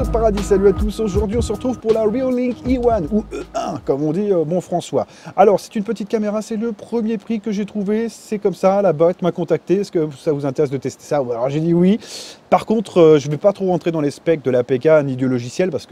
paradis, salut à tous. Aujourd'hui on se retrouve pour la Reolink E1 ou E1 comme on dit bon François. Alors c'est une petite caméra, c'est le premier prix que j'ai trouvé, c'est comme ça, la boîte m'a contacté, est-ce que ça vous intéresse de tester ça? Alors j'ai dit oui. Par contre je ne vais pas trop rentrer dans les specs de l'APK ni du logiciel parce que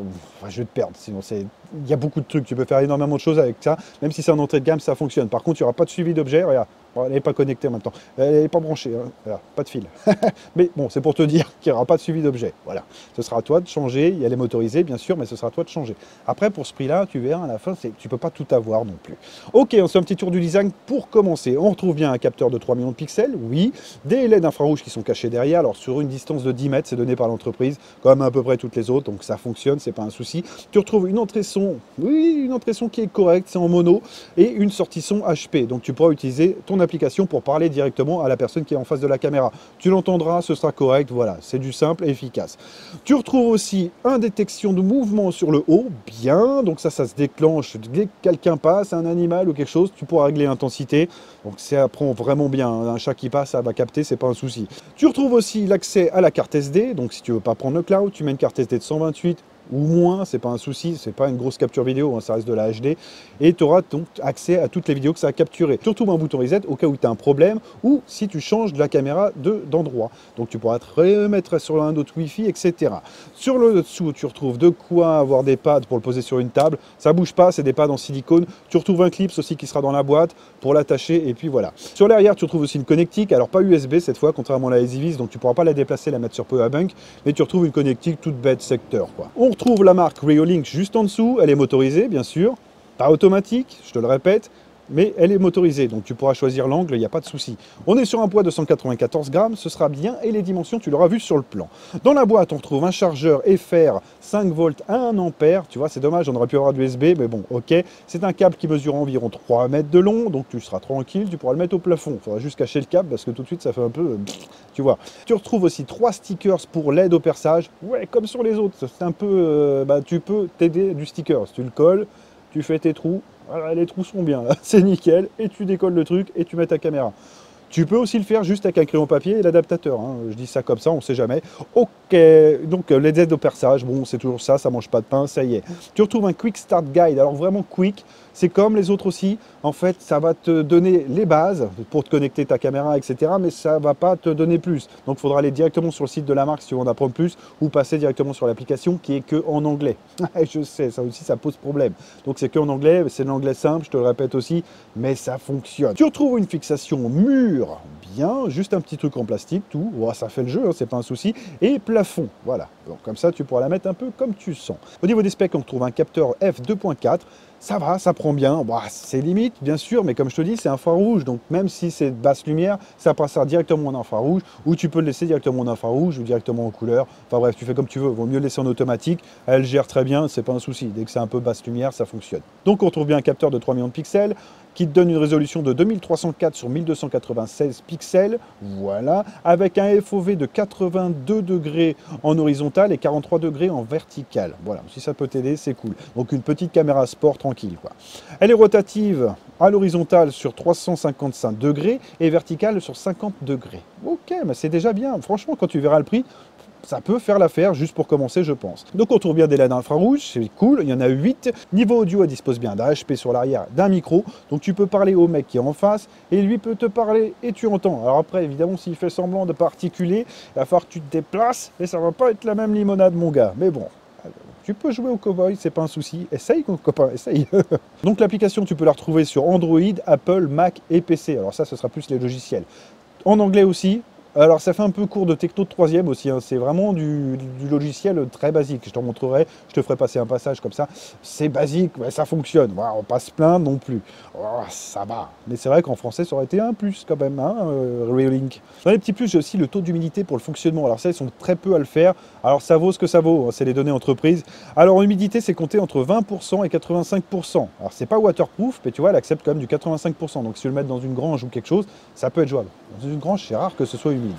je vais te perdre, sinon il y a beaucoup de trucs, tu peux faire énormément de choses avec ça, même si c'est en entrée de gamme ça fonctionne. Par contre il n'y aura pas de suivi d'objet, regarde. Bon, elle n'est pas connectée en même temps, elle n'est pas branchée, hein. Voilà, pas de fil. Mais bon, c'est pour te dire qu'il n'y aura pas de suivi d'objet. Voilà, ce sera à toi de changer, elle est motorisée bien sûr, mais ce sera à toi de changer. Après, pour ce prix-là, tu verras à la fin, tu ne peux pas tout avoir non plus. Ok, on se fait un petit tour du design pour commencer. On retrouve bien un capteur de 3 millions de pixels, oui, des LED infrarouges qui sont cachés derrière, alors sur une distance de 10 mètres, c'est donné par l'entreprise, comme à peu près toutes les autres, donc ça fonctionne, c'est pas un souci. Tu retrouves une entrée son, oui, une entrée son qui est correcte, c'est en mono, et une sortie son HP, donc tu pourras utiliser ton application pour parler directement à la personne qui est en face de la caméra. Tu l'entendras, ce sera correct, voilà, c'est du simple et efficace. Tu retrouves aussi un détection de mouvement sur le haut, bien, donc ça se déclenche dès que quelqu'un passe, un animal ou quelque chose, tu pourras régler l'intensité, donc ça prend vraiment bien, un chat qui passe, ça va capter, c'est pas un souci. Tu retrouves aussi l'accès à la carte SD, donc si tu veux pas prendre le cloud, tu mets une carte SD de 128 ou moins, c'est pas un souci, c'est pas une grosse capture vidéo, hein, ça reste de la HD, et tu auras donc accès à toutes les vidéos que ça a capturées. Tu retrouves un bouton reset au cas où tu as un problème, ou si tu changes de la caméra d'endroit. Donc tu pourras te remettre sur un autre Wi-Fi, etc. Sur le dessous, tu retrouves de quoi avoir des pads pour le poser sur une table, ça bouge pas, c'est des pads en silicone. Tu retrouves un clip aussi qui sera dans la boîte pour l'attacher, et puis voilà. Sur l'arrière, tu retrouves aussi une connectique, alors pas USB cette fois, contrairement à la EasyViz, donc tu pourras pas la déplacer, la mettre sur Powerbank, mais tu retrouves une connectique toute bête secteur, quoi. On retrouve la marque Reolink juste en dessous, elle est motorisée bien sûr, pas automatique, je te le répète, mais elle est motorisée, donc tu pourras choisir l'angle, il n'y a pas de souci. On est sur un poids de 194 grammes, ce sera bien, et les dimensions, tu l'auras vu sur le plan. Dans la boîte, on retrouve un chargeur FR 5 volts à 1 ampère, tu vois, c'est dommage, on aurait pu avoir du USB, mais bon, ok. C'est un câble qui mesure environ 3 mètres de long, donc tu seras tranquille, tu pourras le mettre au plafond. Il faudra juste cacher le câble, parce que tout de suite, ça fait un peu... tu vois. Tu retrouves aussi 3 stickers pour l'aide au perçage, ouais, comme sur les autres, c'est un peu... tu peux t'aider du sticker, si tu le colles, tu fais tes trous, voilà, les trous sont bien là, c'est nickel, et tu décolles le truc et tu mets ta caméra. Tu peux aussi le faire juste avec un crayon papier et l'adaptateur, hein. Je dis ça comme ça, on ne sait jamais. Ok, donc les aides au perçage, bon c'est toujours ça, ça mange pas de pain, ça y est. Tu retrouves un Quick Start Guide, alors vraiment quick, c'est comme les autres aussi, en fait ça va te donner les bases pour te connecter ta caméra, etc. Mais ça ne va pas te donner plus. Donc il faudra aller directement sur le site de la marque si tu veux en apprendre plus, ou passer directement sur l'application qui est que en anglais. Je sais, ça aussi ça pose problème. Donc c'est que en anglais, c'est l'anglais simple, je te le répète aussi, mais ça fonctionne. Tu retrouves une fixation mur, bien, juste un petit truc en plastique, tout, oh, ça fait le jeu, hein, c'est pas un souci, et plafond, voilà, donc comme ça tu pourras la mettre un peu comme tu sens. Au niveau des specs, on retrouve un capteur f2.4, ça va, ça prend bien, bon, c'est limite bien sûr, mais comme je te dis, c'est infrarouge, donc même si c'est de basse lumière, ça passera directement en infrarouge, ou tu peux le laisser directement en infrarouge, ou directement en couleur, enfin bref, tu fais comme tu veux, vaut mieux le laisser en automatique, elle gère très bien, c'est pas un souci, dès que c'est un peu basse lumière, ça fonctionne. Donc on retrouve bien un capteur de 3 millions de pixels, qui te donne une résolution de 2304 sur 1296 pixels, voilà, avec un FOV de 82 degrés en horizontal et 43 degrés en vertical. Voilà, si ça peut t'aider, c'est cool. Donc une petite caméra sport tranquille, quoi. Elle est rotative à l'horizontale sur 355 degrés et verticale sur 50 degrés. Ok, mais c'est déjà bien. Franchement, quand tu verras le prix, ça peut faire l'affaire juste pour commencer, je pense. Donc on trouve bien des LED infrarouges, c'est cool, il y en a 8. Niveau audio, elle dispose bien d'un HP sur l'arrière, d'un micro, donc tu peux parler au mec qui est en face, et lui peut te parler et tu entends. Alors après, évidemment, s'il fait semblant de pas articuler, il va falloir que tu te déplaces, et ça va pas être la même limonade, mon gars. Mais bon, tu peux jouer au cowboy, c'est pas un souci. Essaye, mon copain, essaye. Donc l'application, tu peux la retrouver sur Android, Apple, Mac et PC. Alors ça, ce sera plus les logiciels. En anglais aussi. Alors ça fait un peu cours de techno de 3e aussi, hein. C'est vraiment du logiciel très basique, je t'en montrerai, je te ferai passer un passage comme ça, c'est basique, mais ça fonctionne, voilà, on va pas se plaindre non plus, oh, ça va, mais c'est vrai qu'en français ça aurait été un plus quand même, hein, Reolink. Dans les petits plus, j'ai aussi le taux d'humidité pour le fonctionnement, alors ça ils sont très peu à le faire, alors ça vaut ce que ça vaut, hein, c'est les données entreprises. Alors en humidité c'est compté entre 20% et 85%, alors c'est pas waterproof, mais tu vois elle accepte quand même du 85%, donc si tu le mets dans une grange ou quelque chose, ça peut être jouable. Dans une grange c'est rare que ce soit humide.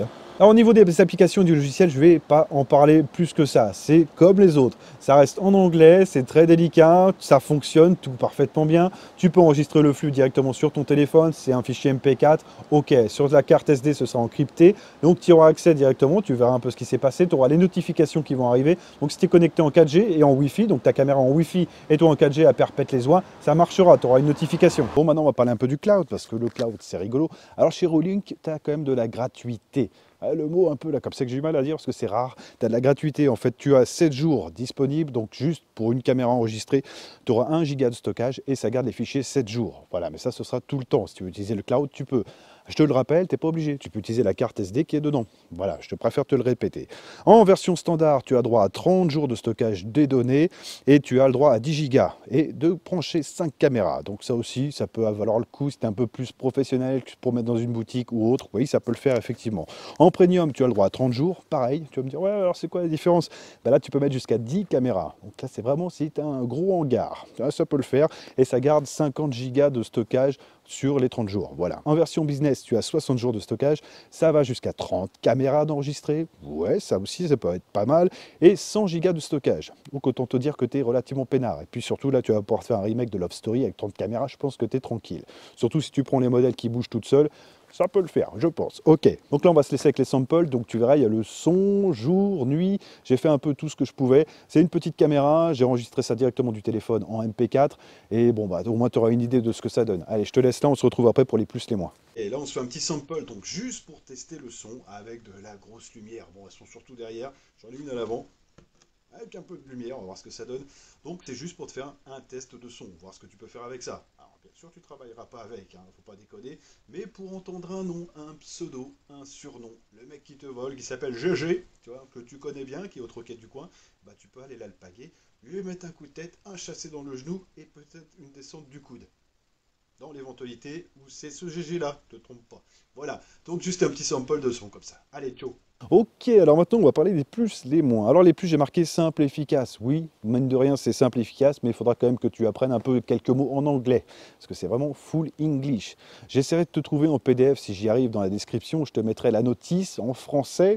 Alors au niveau des applications du logiciel, je ne vais pas en parler plus que ça. C'est comme les autres. Ça reste en anglais, c'est très délicat, ça fonctionne tout parfaitement bien. Tu peux enregistrer le flux directement sur ton téléphone, c'est un fichier MP4. Ok, sur la carte SD, ce sera encrypté. Donc tu auras accès directement, tu verras un peu ce qui s'est passé, tu auras les notifications qui vont arriver. Donc si tu es connecté en 4G et en Wi-Fi, donc ta caméra en Wi-Fi et toi en 4G à perpète les oies, ça marchera, tu auras une notification. Bon, maintenant on va parler un peu du cloud, parce que le cloud c'est rigolo. Alors chez Reolink, tu as quand même de la gratuité. Le mot un peu là, comme ça que j'ai du mal à dire parce que c'est rare. Tu as de la gratuité. En fait, tu as 7 jours disponibles. Donc, juste pour une caméra enregistrée, tu auras 1 giga de stockage et ça garde les fichiers 7 jours. Voilà, mais ça, ce sera tout le temps. Si tu veux utiliser le cloud, tu peux. Je te le rappelle, tu n'es pas obligé. Tu peux utiliser la carte SD qui est dedans. Voilà, je te préfère te le répéter. En version standard, tu as droit à 30 jours de stockage des données et tu as le droit à 10 gigas et de brancher 5 caméras. Donc, ça aussi, ça peut valoir le coup. Si tu es un peu plus professionnel pour mettre dans une boutique ou autre, oui, ça peut le faire effectivement. En premium, tu as le droit à 30 jours, pareil. Tu vas me dire, ouais, alors c'est quoi la différence? Ben là, tu peux mettre jusqu'à 10 caméras. Donc là, c'est vraiment si tu as un gros hangar. Ça peut le faire. Et ça garde 50 gigas de stockage sur les 30 jours. Voilà. En version business, tu as 60 jours de stockage. Ça va jusqu'à 30 caméras d'enregistrer. Ouais, ça aussi, ça peut être pas mal. Et 100 gigas de stockage. Donc autant te dire que tu es relativement peinard. Et puis surtout, là, tu vas pouvoir faire un remake de Love Story avec 30 caméras. Je pense que tu es tranquille. Surtout si tu prends les modèles qui bougent toutes seules. Ça peut le faire, je pense. Ok, donc là on va se laisser avec les samples. Donc tu verras, il y a le son, jour, nuit. J'ai fait un peu tout ce que je pouvais. C'est une petite caméra, j'ai enregistré ça directement du téléphone en MP4. Et bon, bah, au moins tu auras une idée de ce que ça donne. Allez, je te laisse là, on se retrouve après pour les plus, les moins. Et là on se fait un petit sample, donc juste pour tester le son avec de la grosse lumière. Bon, elles sont surtout derrière, j'en ai une à l'avant. Avec un peu de lumière, on va voir ce que ça donne. Donc c'est juste pour te faire un test de son, voir ce que tu peux faire avec ça. Alors bien sûr tu ne travailleras pas avec, hein, faut pas déconner, mais pour entendre un nom, un pseudo, un surnom, le mec qui te vole, qui s'appelle GG, tu vois, que tu connais bien, qui est au troquet du coin, bah tu peux aller l'alpaguer, lui mettre un coup de tête, un chassé dans le genou et peut-être une descente du coude. Dans l'éventualité où c'est ce GG là, ne te trompe pas. Voilà, donc juste un petit sample de son comme ça. Allez, ciao. Ok, alors maintenant on va parler des plus, les moins. Alors les plus, j'ai marqué simple, efficace. Oui, mine de rien, c'est simple, efficace, mais il faudra quand même que tu apprennes un peu quelques mots en anglais, parce que c'est vraiment full English. J'essaierai de te trouver en PDF si j'y arrive dans la description. Je te mettrai la notice en français.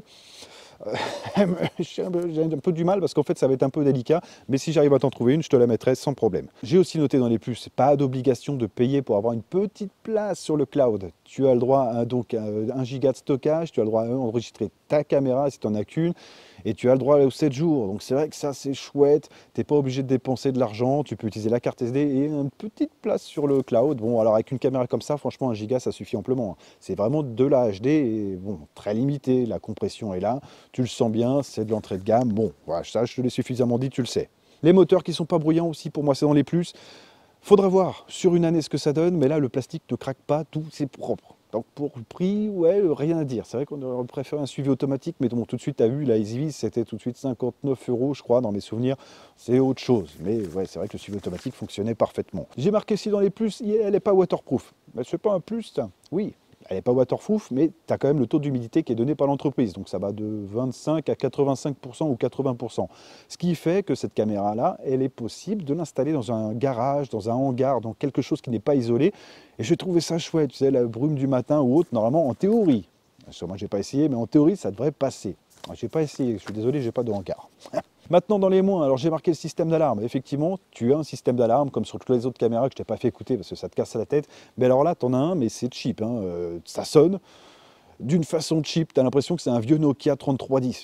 J'ai un peu du mal parce qu'en fait ça va être un peu délicat, mais si j'arrive à t'en trouver une, je te la mettrai sans problème. J'ai aussi noté dans les plus, pas d'obligation de payer pour avoir une petite place sur le cloud. Tu as le droit à donc 1 giga de stockage, tu as le droit à enregistrer ta caméra si tu n'en as qu'une, et tu as le droit aux 7 jours. Donc c'est vrai que ça c'est chouette, tu n'es pas obligé de dépenser de l'argent, tu peux utiliser la carte SD et une petite place sur le cloud. Bon, alors avec une caméra comme ça, franchement 1 giga ça suffit amplement. C'est vraiment de la HD et bon, très limité, la compression est là. Tu le sens bien, c'est de l'entrée de gamme. Bon, voilà, ça, je te l'ai suffisamment dit, tu le sais. Les moteurs qui ne sont pas bruyants aussi, pour moi, c'est dans les plus. Faudra voir sur une année ce que ça donne, mais là, le plastique ne craque pas, tout, c'est propre. Donc pour le prix, ouais, rien à dire. C'est vrai qu'on aurait préféré un suivi automatique, mais bon, tout de suite, tu as vu, la EasyViz, c'était tout de suite 59 €, je crois, dans mes souvenirs. C'est autre chose. Mais ouais, c'est vrai que le suivi automatique fonctionnait parfaitement. J'ai marqué ici dans les plus, elle n'est pas waterproof. Mais c'est pas un plus, ça. Oui, elle n'est pas waterproof, mais tu as quand même le taux d'humidité qui est donné par l'entreprise. Donc ça va de 25 à 85% ou 80%. Ce qui fait que cette caméra-là, elle est possible de l'installer dans un garage, dans un hangar, dans quelque chose qui n'est pas isolé. Et je trouvais ça chouette, tu sais, la brume du matin ou autre, normalement en théorie. Moi, je n'ai pas essayé, mais en théorie, ça devrait passer. Je n'ai pas essayé, je suis désolé, je n'ai pas de hangar. Maintenant, dans les moins, alors j'ai marqué le système d'alarme. Effectivement, tu as un système d'alarme, comme sur toutes les autres caméras que je t'ai pas fait écouter parce que ça te casse la tête. Mais alors là, tu en as un, mais c'est cheap. Hein. Ça sonne d'une façon cheap. Tu as l'impression que c'est un vieux Nokia 3310.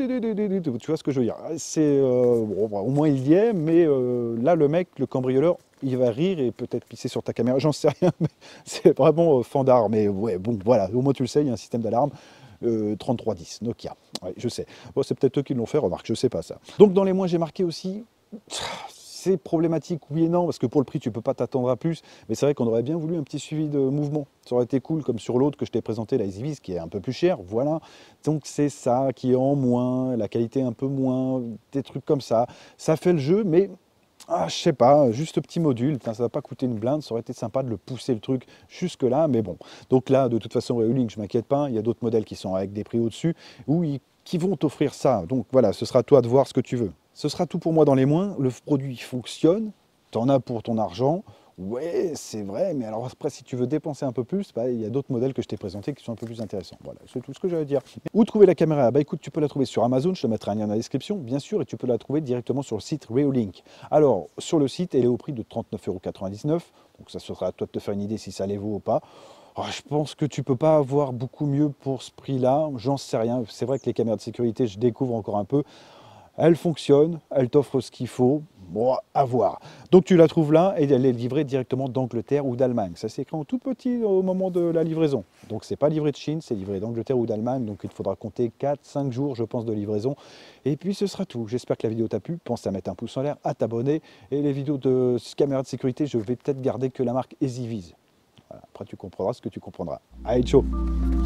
Tu vois ce que je veux dire? C'est bon, au moins il y est, mais là, le mec, le cambrioleur, il va rire et peut-être pisser sur ta caméra. J'en sais rien, mais c'est vraiment fandard. Mais ouais, bon, voilà, au moins tu le sais, il y a un système d'alarme. 3310, Nokia. Ouais, je sais. Bon, c'est peut-être eux qui l'ont fait, remarque, je sais pas ça. Donc dans les mois, j'ai marqué aussi, c'est problématique, oui et non, parce que pour le prix, tu peux pas t'attendre à plus, mais c'est vrai qu'on aurait bien voulu un petit suivi de mouvement. Ça aurait été cool, comme sur l'autre que je t'ai présenté, la EasyViz, qui est un peu plus cher, voilà. Donc c'est ça qui est en moins, la qualité un peu moins, des trucs comme ça. Ça fait le jeu, mais je sais pas, juste petit module, ça va pas coûter une blinde, ça aurait été sympa de le pousser le truc jusque là, mais bon. Donc là, de toute façon, Reolink, je m'inquiète pas, il y a d'autres modèles qui sont avec des prix au-dessus, qui vont t'offrir ça. Donc voilà, ce sera à toi de voir ce que tu veux. Ce sera tout pour moi dans les moins, le produit fonctionne, tu en as pour ton argent, Ouais, c'est vrai, mais alors après, si tu veux dépenser un peu plus, bah, il y a d'autres modèles que je t'ai présentés qui sont un peu plus intéressants. Voilà, c'est tout ce que j'avais à dire. Où trouver la caméra? Bah écoute, tu peux la trouver sur Amazon, je te mettrai un lien dans la description, bien sûr, et tu peux la trouver directement sur le site Reolink. Alors, sur le site, elle est au prix de 39,99 €, donc ça sera à toi de te faire une idée si ça les vaut ou pas. Oh, je pense que tu peux pas avoir beaucoup mieux pour ce prix-là, j'en sais rien. C'est vrai que les caméras de sécurité, je découvre encore un peu. Elle fonctionne, elle t'offre ce qu'il faut. Bon, à voir. Donc tu la trouves là et elle est livrée directement d'Angleterre ou d'Allemagne. Ça s'écrit en tout petit au moment de la livraison. Donc c'est pas livré de Chine, c'est livré d'Angleterre ou d'Allemagne. Donc il te faudra compter 4-5 jours, je pense, de livraison. Et puis ce sera tout. J'espère que la vidéo t'a plu. Pense à mettre un pouce en l'air, à t'abonner. Et les vidéos de caméras de sécurité, je vais peut-être garder que la marque EasyViz. Voilà. Après tu comprendras ce que tu comprendras. Allez, ciao!